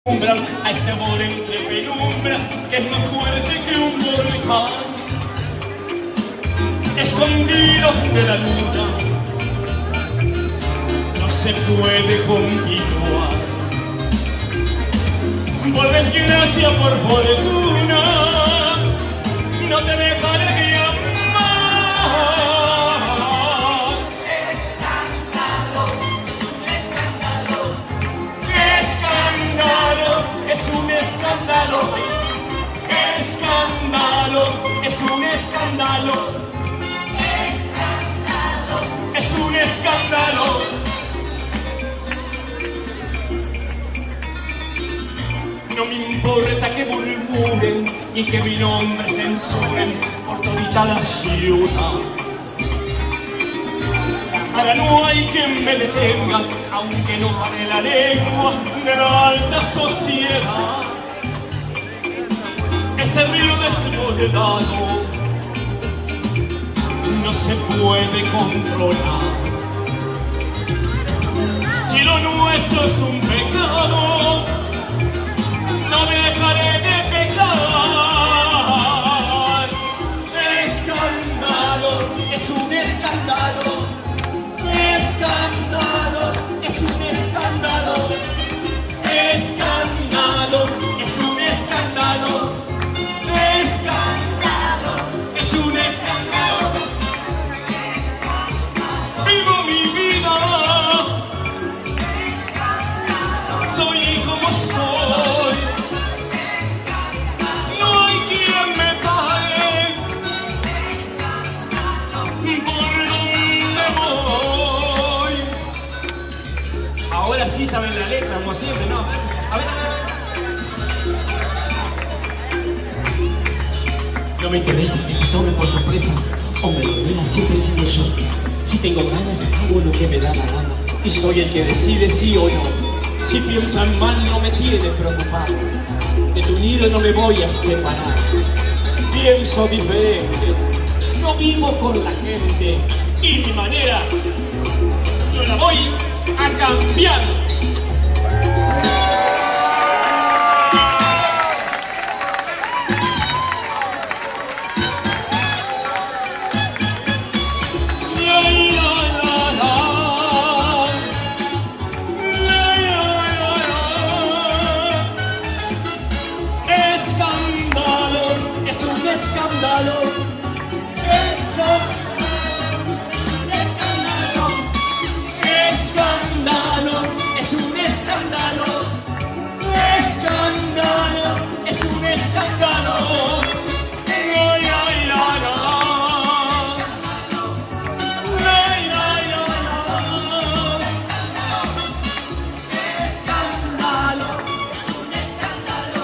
A este amor entre penumbras que es más fuerte que un volcán, escondido de la luna, no se puede continuar. Por desgracia, por fortuna, no te dejaré de amar. Es un escándalo, escándalo, es un escándalo, escándalo, es un escándalo. No me importa que murmuren y que mi nombre censuren por todita la ciudad. Ahora no hay quien me detenga, aunque no pare la lengua de la alta sociedad. Este río desbordado no se puede controlar. Si lo nuestro es un pecado, no dejaré de pecar. Escándalo, es un escándalo. Escándalo, es un escándalo. Escándalo, es un escándalo. Escándalo, es un escándalo. Vivo mi vida, soy como soy. No hay quien me pare por donde voy. Ahora sí saben la letra, como siempre, ¿no? A ver. No me interesa que me tome por sorpresa, o me lo vea siempre sigo yo. Si tengo ganas, hago lo que me da la gana, y soy el que decide sí o no. Si piensan mal, no me tiene preocupado. De tu nido no me voy a separar. Pienso diferente, no vivo con la gente, y mi manera yo la voy a cambiar. Escándalo, es un escándalo. Escándalo, es un escándalo. Escándalo, es un escándalo. Ay, ay, ay, ay. Ay, ay, ay, ay. Escándalo, es un escándalo.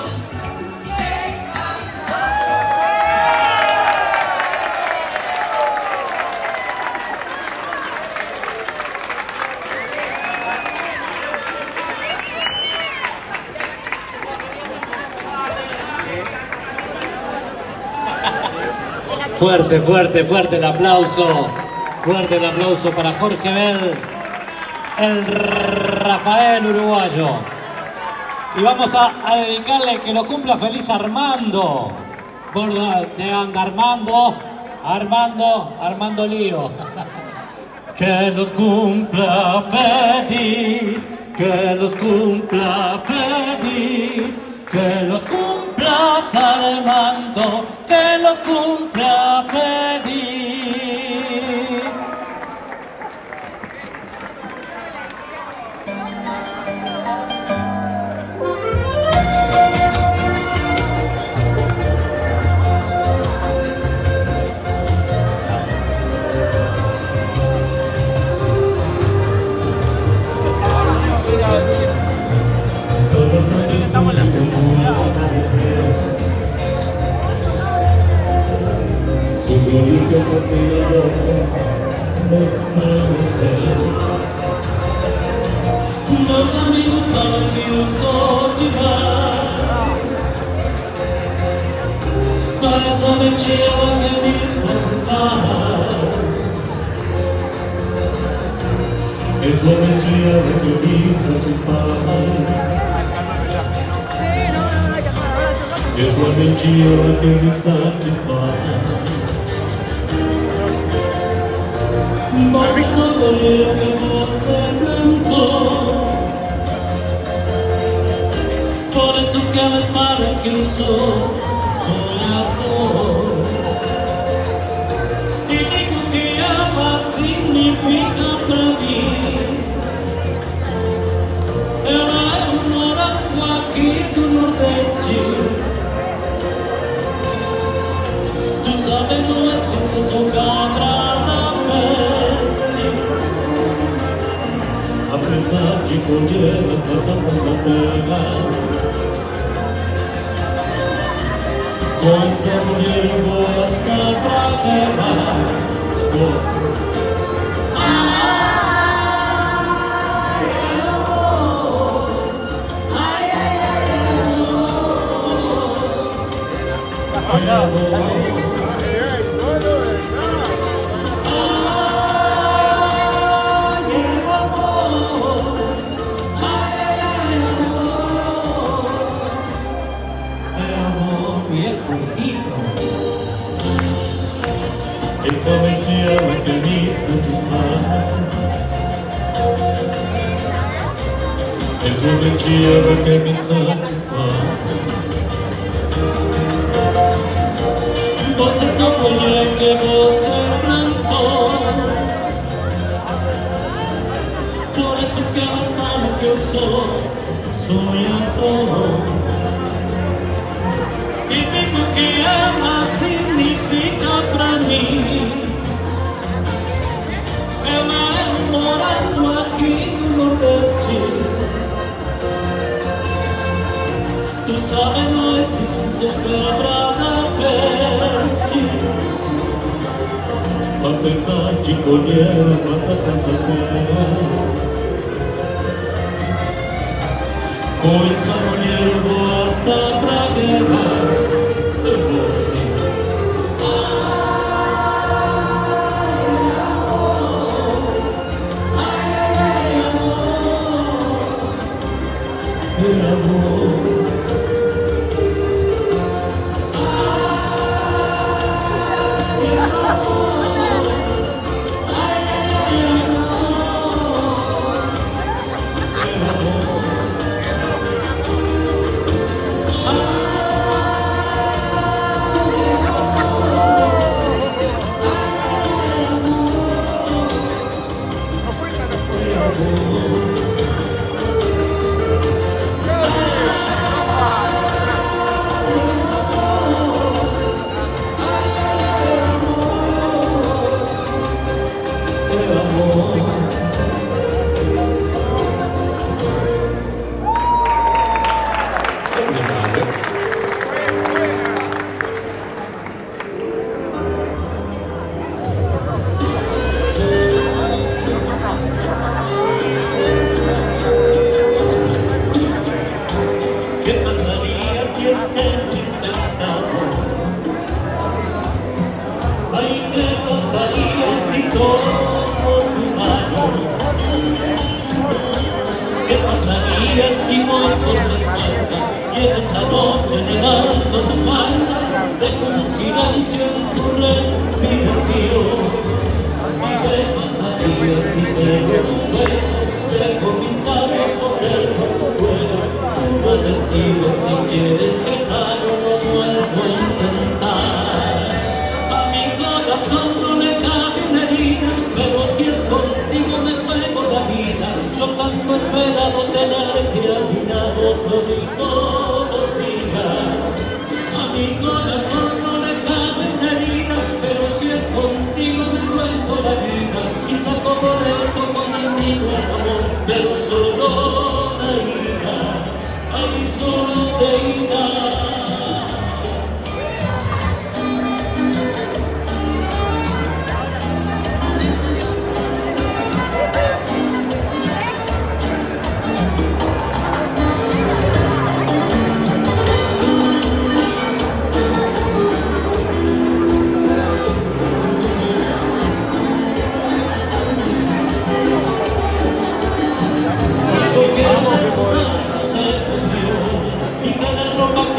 Fuerte, fuerte, fuerte el aplauso. Fuerte el aplauso para Jorge Bel, el Rafael uruguayo. Y vamos a dedicarle que lo cumpla feliz Armando. De Armando Lío. Que los cumpla feliz, que los cumpla feliz, que los cumplas Armando, que los cumpla feliz. Meus amigos falam que eu sou demais, mas somente ela quer me satisfaz. É somente ela que me satisfaz. Es la mentira que me satisface. Mas solo yo que você plantou. Por eso que elas falam que eu sou sonhador. E digo que ela significa pra mim. Ela é um morango aqui do Nordeste. Tu sabes, não existe só cabra da peste. Apesar de colher a terra, com essa mulher eu vou estar pra guerra. Es somente ela que me satisfaz. Es somente ela que me satisfaz. Você só colhe que você plantou. Por isso que elas falam que eu sou sonhador. E digo que ela significa pra mim. Ela é um morango aqui do Nordeste. Tu sabes, não existe cabra da peste. Apesar de colher batatas da terra, com essa mulher eu vou estar pra guerra. Esta noche levando tu falda, dejo un silencio en tu respiración. Y te pasaría si tengo un beso, dejo mis labios correr por tu cuello. Tú me decides si quieres quedarlo, no vuelvo a intentar. A mi corazón no le cabe una herida, pero si es contigo me juego la vida. Yo tanto he esperado tenerte a mi lado, todito. A mi corazón no le cabe una herida, pero si es contigo me cuento la vida y saco boleto con distinto amor, pero solo de ida, ay, solo de ida. Ropa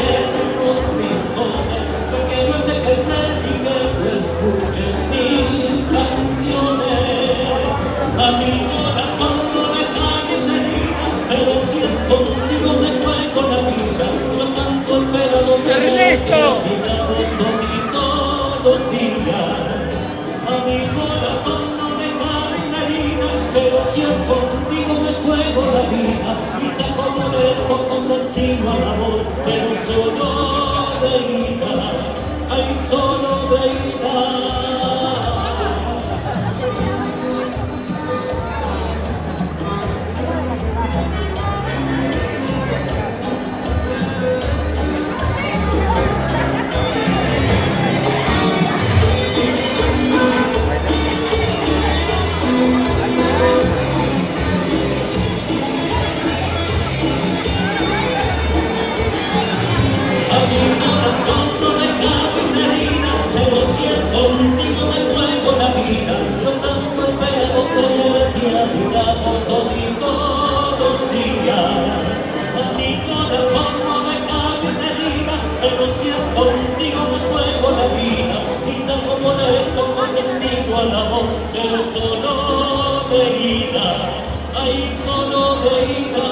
pero si es contigo me juego la vida y salgo molesto con destino al amor, pero solo de ida, ay, solo de ida.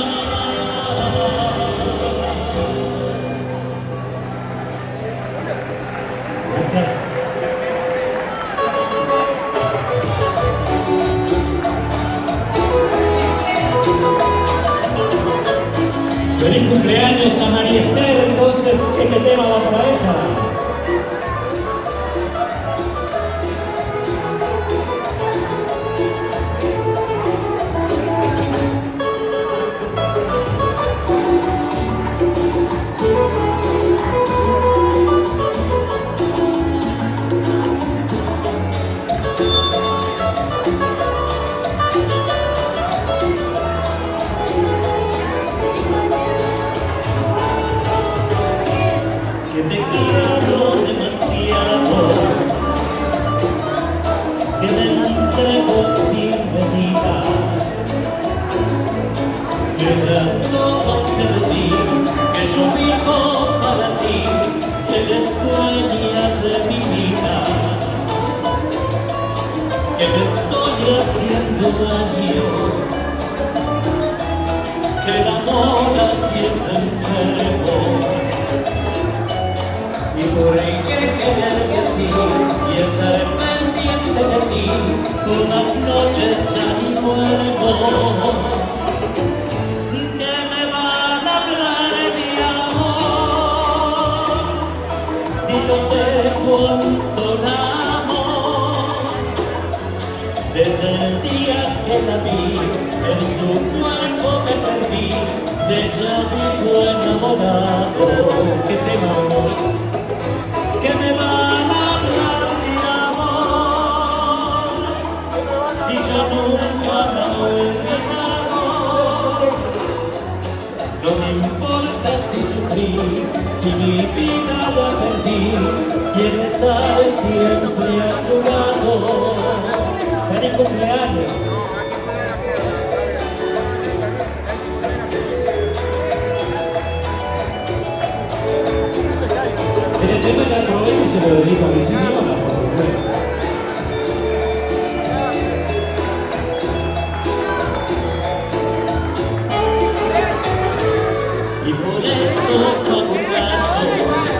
Gracias. Feliz cumpleaños a María Esther, entonces, ¿qué tema va para ella? Que te quiero demasiado, que me entrego sin medida, que ya todo perdí, que yo vivo para ti, que eres dueña de mi vida, que me estoy haciendo daño, que el amor así es enfermo. Y por ahí que quererte así y estar pendiente de ti, por las noches ya ni duermo. Que me van a hablar de amor, si yo sé cuánto la amo. Desde el día que la vi, en su cuerpo me perdí, de ella vivo enamorado. ¿Qué tema, amor? Que me van a hablar de amor, si yo nunca la he olvidado. No me importa si sufrí, si mi vida la perdí, quiero estar siempre a su lado. ¡Feliz cumpleaños! El tema ya aprovecho y se lo dedico a mi señora, por supuesto. Y por eso hago caso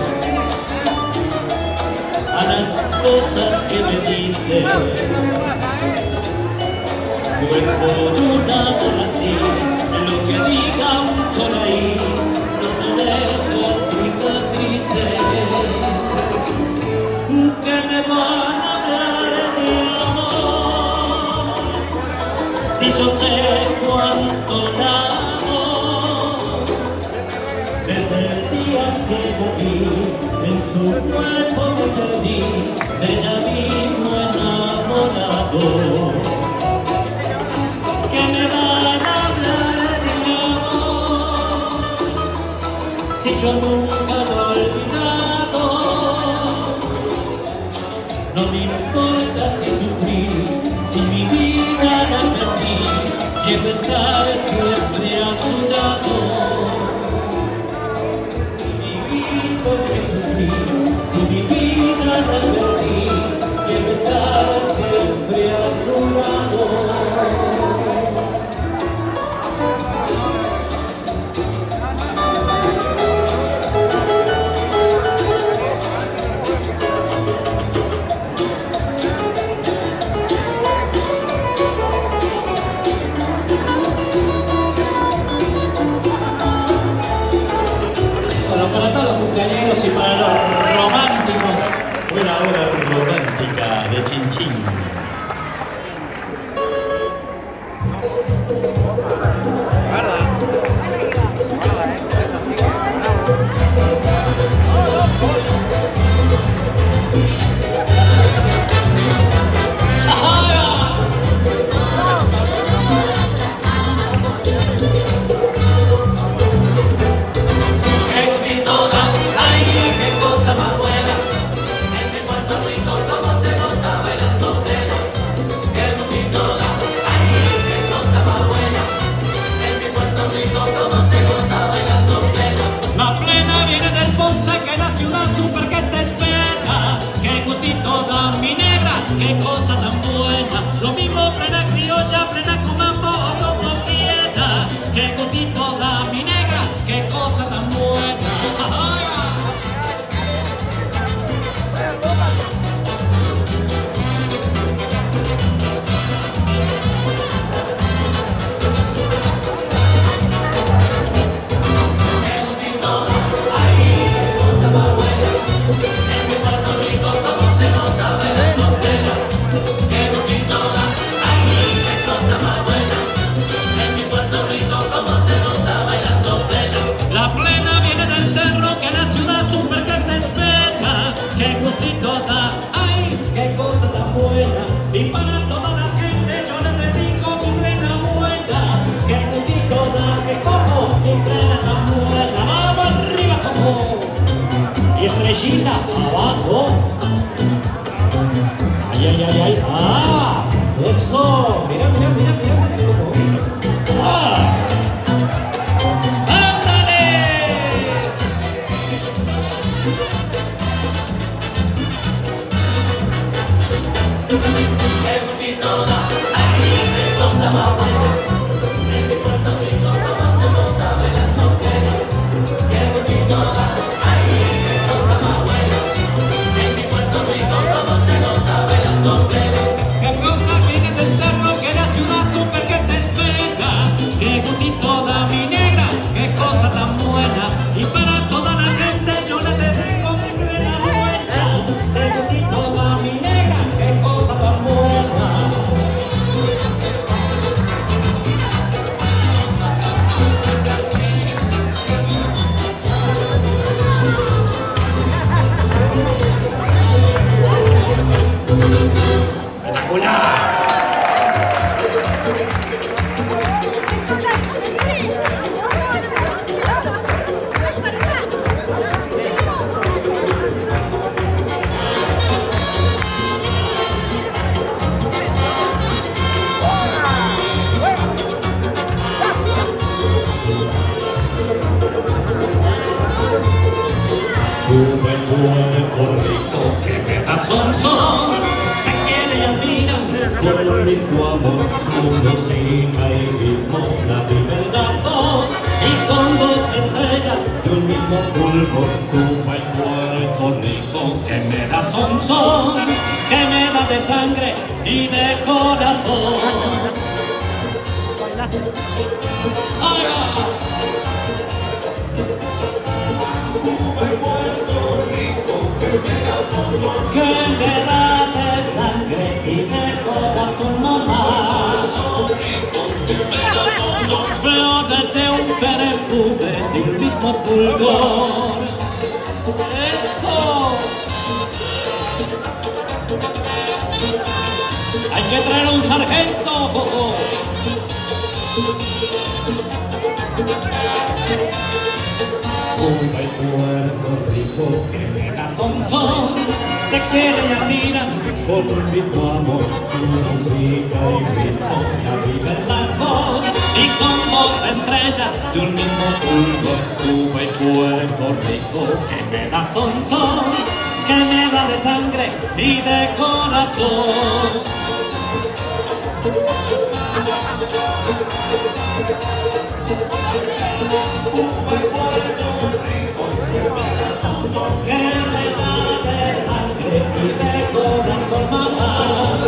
a las cosas que me dicen, pues por un amor así, lo que digan por ahí no me deja cicatrices. Que me van a hablar de amor, si yo sé cuánto la amo. Desde el día que la vi, en su cuerpo me perdí, de ella mismo enamorado. Que me van a hablar de amor, si yo nunca lo he olvidado. No me importa si sufrí, si mi vida la perdí, quiero estar siempre a su lado. Y vivir porque sufrí, si mi vida la perdí, quiero estar siempre a su lado. Para todos los cumpleaños y para los románticos, Una hora romántica de Chin Chin. la plena viene del Ponce que nació rodillita abajo. Ay, ay, ay, ay. Ah, eso. Mira, mira, mira, mira. Ah. Qué bonito da, ay, qué cosa más buena. En mi Puerto Rico todo se goza bailando pleno. Qué bonito da, ay, qué cosa más buena. En mi Puerto Rico todo se goza bailando pleno. Qué cosa viene del cerro que la ciudad súper que te espera. Qué bonito da mi negra, qué cosa tan buena. Y para toda la gente yo le dedico mi buena vuelta. Qué bonito da mi negra, qué cosa tan buena. Puerto Rico que me da son, se quiere y admira por mi tu amor, su música y ritmo, la libertad dos, y son dos estrellas de un mismo pulpo. Cuba y Puerto Rico que me da son, que me da de sangre y de corazón. ¡Ay, va! Que me da de sangre y de corazón, mamá. Flores de un perfume de un mismo fulgor. Eso. Hay que traer a un sargento. Cuba y Puerto Rico que me da son, se quiere y admiran por un mismo amor, su música y ritmo la viven las dos, y son dos estrellas de un mismo fulgor. Cuba y Puerto Rico que me da son, que me da de sangre y de corazón. Cuba y Puerto Rico que me da de sangre y de corazón, mamá.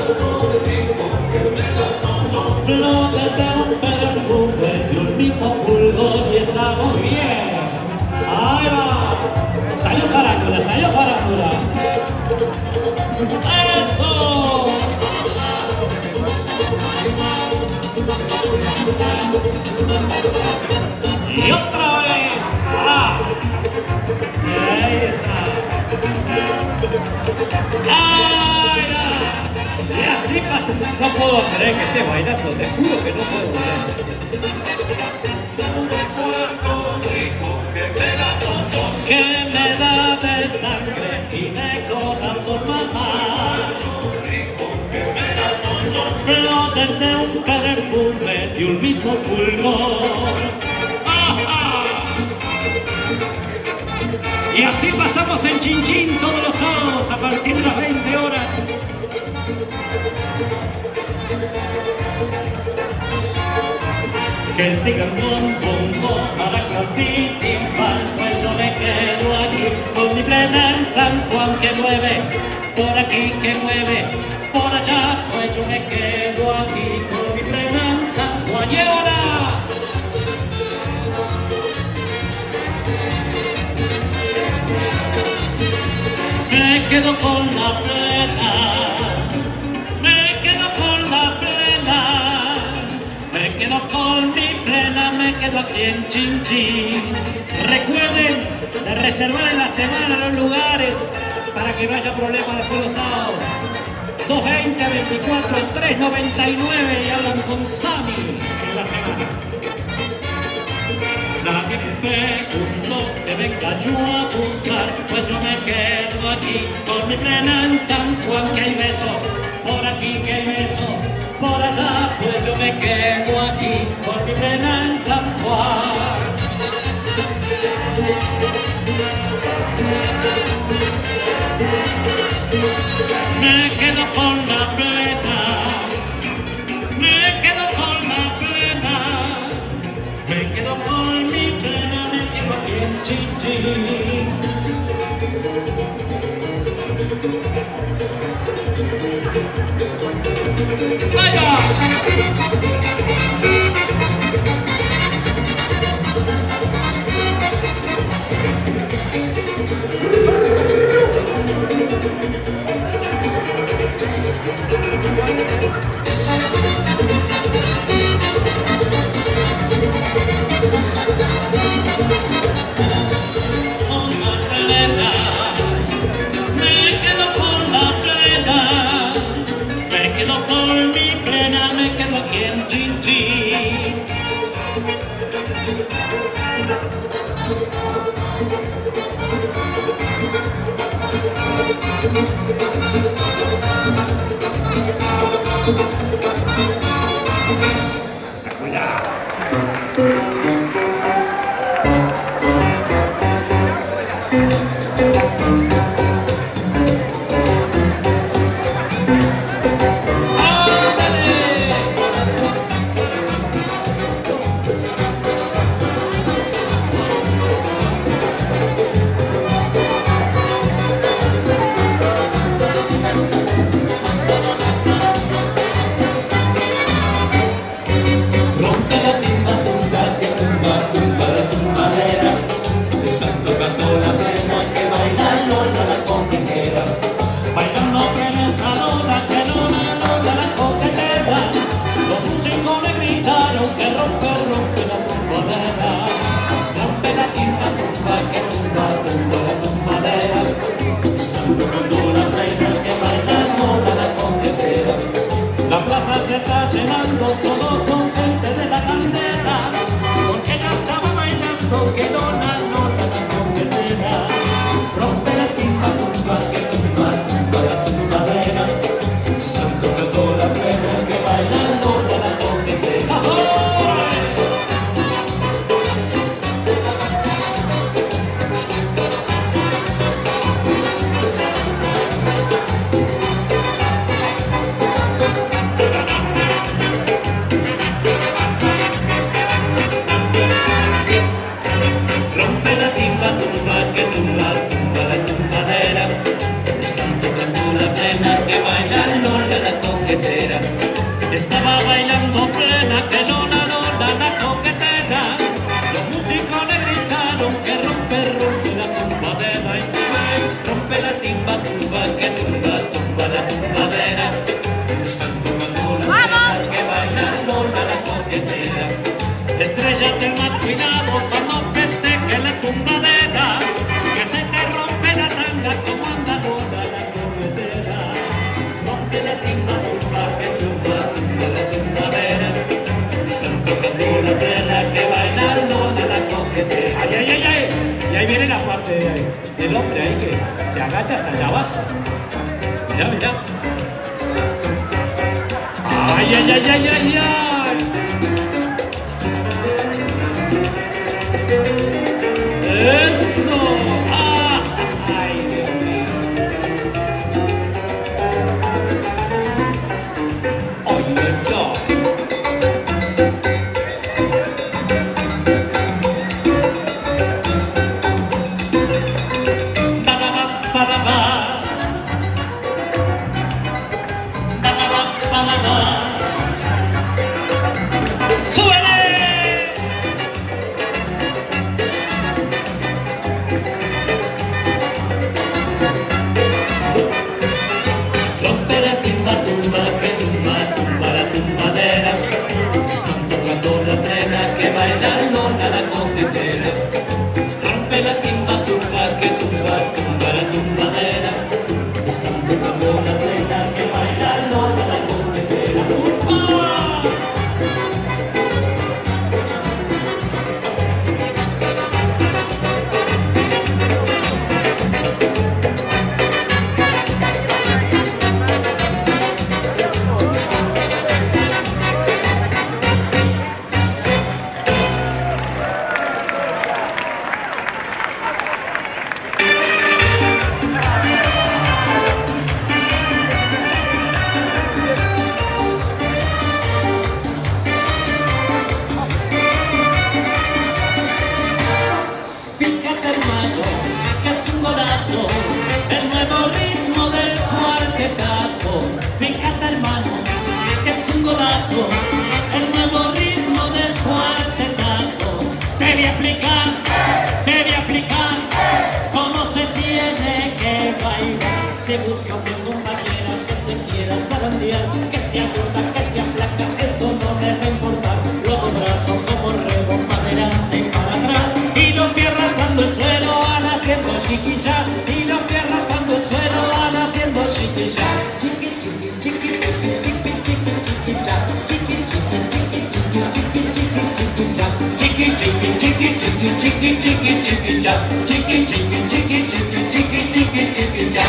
Flores de un perfume de un mismo fulgor y está muy bien. Ahí va. Salió farándula, salió farándula. ¡Eso! Y otra vez. ¡Ah! Y ahí está. ¡Ay, ya! Y así pasa. No puedo creer que esté bailando, te juro que no puedo creer. Que me da de sangre y de corazón, mamá. Flores de un perfume de un mismo fulgor. Y así pasamos en Chinchín todos los sábados a partir de las 20 horas. Que sigan bongo, maracas y timbal, pues yo me quedo aquí con mi plena en San Juan que mueve, por aquí que mueve, por allá, pues yo me quedo aquí con mi plena en San Juan. Y ahora me quedo con la plena, me quedo con la plena, me quedo con mi plena, me quedo aquí en Chinchín. Recuerden de reservar en la semana los lugares para que no haya problemas después los sábados. 220 24 399 y hablan con Sammy en la semana. Nadie me preguntó que venga yo a buscar. pues yo me quedo aquí con mi plena en San Juan, que hay besos, por aquí que hay besos, por allá, pues yo me quedo aquí con mi plena en San Juan. Me quedo con la plena, me quedo con la plena, me quedo con mi plena, me quedo aquí en Chinchín. ¡Vaya! Estaba bailando plena, que lona, lona, la coquetera. Los músicos le gritaron que rompe, rompe la tumbadera. Y rompe la timba, tumba, que tumba, tumba la tumbadera. Están tocando la plena, que baila lona, la coquetera. Estrellate más cuidado cuando festeje la tumbadera, que se te rompe la tanga como anda lona, la coquetera. Rompe la timba, tumba, que tumba, tumba la tumbadera. Están tocando la plena, que baila lona, la coquetera. ¡Ay, ay, ay, ay! Y ahí viene la parte del hombre ahí que se agacha hasta allá abajo. Mirá, mirá. ¡Ay, ay, ay, ay, ay, ay! ¡Eso! ¡Ah! ¡Ay, Dios mío! ¡Oye, yo! Se busca una compañera que se quiera zarandear, que sea gorda, que sea flaca, eso no me va a importar. Los dos brazos como remo, para adelante y para atrás, y los pies rascando el suelo van haciendo chiquilla, y los pies rascando el suelo van haciendo chiquilla. Chiqui, chiqui, chiqui, chiqui, chiqui, chiqui, chiqui, cha. Chiqui, chiqui, chiqui, chiqui, chiqui, chiqui, chiqui, cha. Chiqui, chiqui, chiqui, chiqui, chiqui, chiqui, chiqui, cha. Chiqui, chiqui, chiqui, chiqui, chiqui, chiqui, chiqui, cha.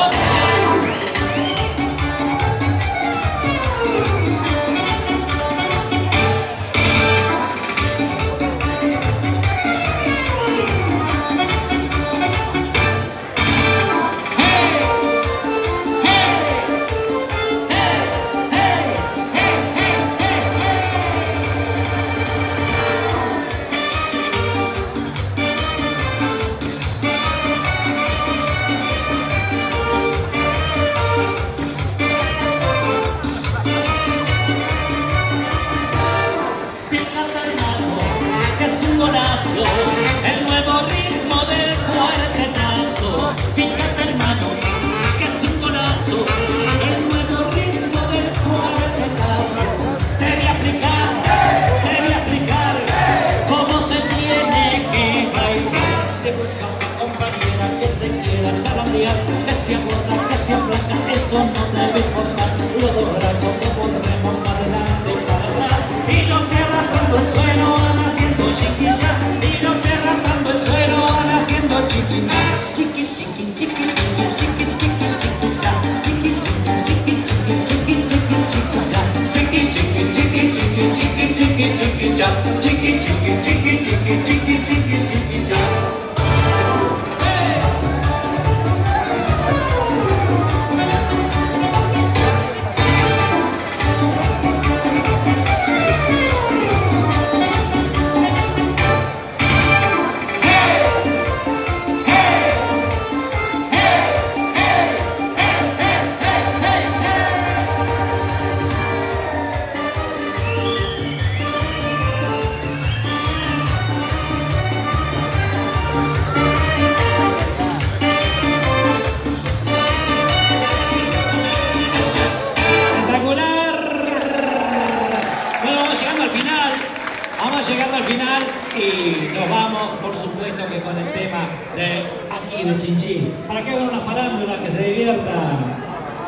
El nuevo ritmo del cuartenazo. Fíjate hermano, que es un golazo. El nuevo ritmo del cuartenazo. Te voy a explicar cómo se tiene que bailar. Se busca una compañera que se quiera zarandear, que sea gorda, que sea flaca, eso no debe importar. Los dos brazos como remos para adelante y para atrás, y los que arrastrando el suelo van haciendo chiquilla, y los que arrastrando el suelo van haciendo chiquilla. Chiqui, chiqui, chiqui, chiqui, chiqui, chiqui, chiqui, cha. Chiqui, chiqui, chiqui, chiqui, chiqui, chiqui, chiqui, cha. Chiqui, chiqui, chiqui, chiqui, chiqui, chiqui, chiqui, cha. Chiqui, chiqui, chiqui, chiqui, chiqui, chiqui, chiqui, cha. Llegando al final y nos vamos, por supuesto, que con el tema de aquí de Chinchín, para que hagan una farándula, que se diviertan.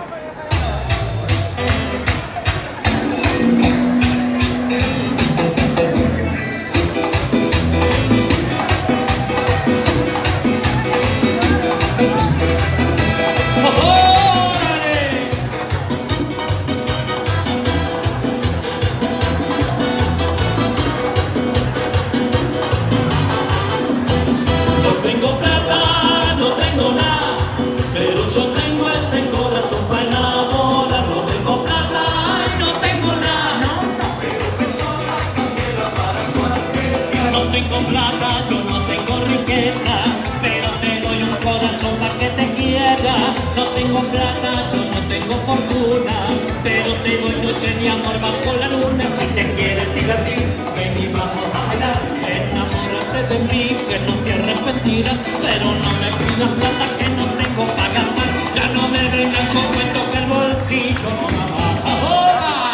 No tengo plata, yo no tengo fortuna, pero te doy noches de amor bajo la luna. Si te quieres divertir, ven y vamos a bailar. Enamórate de mí, que no te arrepentirás, pero no me pidas plata que no tengo para gastar. Ya no me vengan con cuentos que el bolsillo no me vas a ahogar.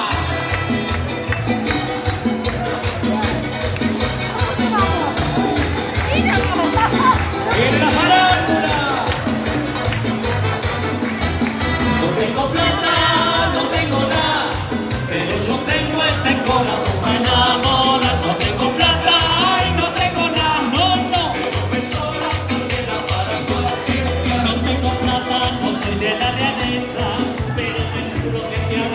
¡Viene la farándula! No tengo plata, no tengo nada, pero yo tengo este corazón para enamorar. No tengo plata, ay, no tengo nada, no, no, pero me sobra candela para cualquier día. No tengo plata, no soy de la realeza, pero te juro que te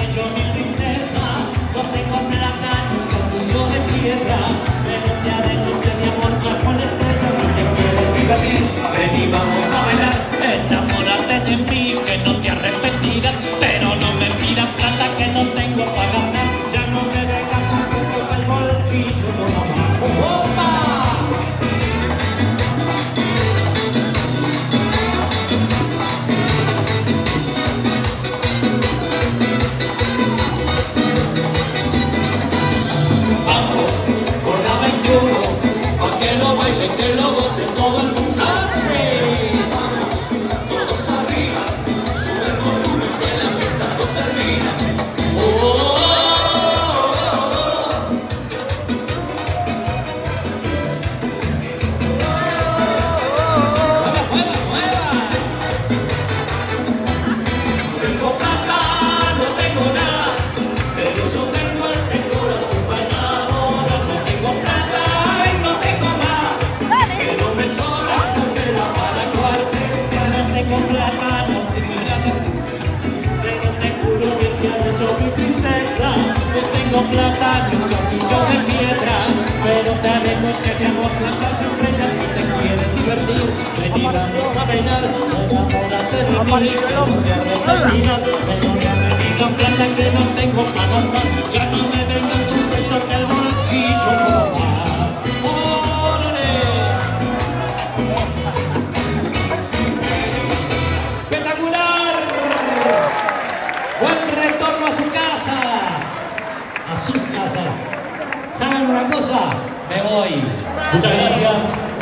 plata ni un castillo de piedra, pero te haremos que mi amor plantas estrellas si te quieres divertir. Vení, vamos a bailar, enamórate de mí, que no te arrepentirás. Señora, me digan plata que no tengo para más, ya no me vengan tus cuentos que el bolsillo no más. ¡Órale! ¡Espectacular! Buen retorno a su casa, a sus casas. ¿Saben una cosa? Me voy. Muchas gracias.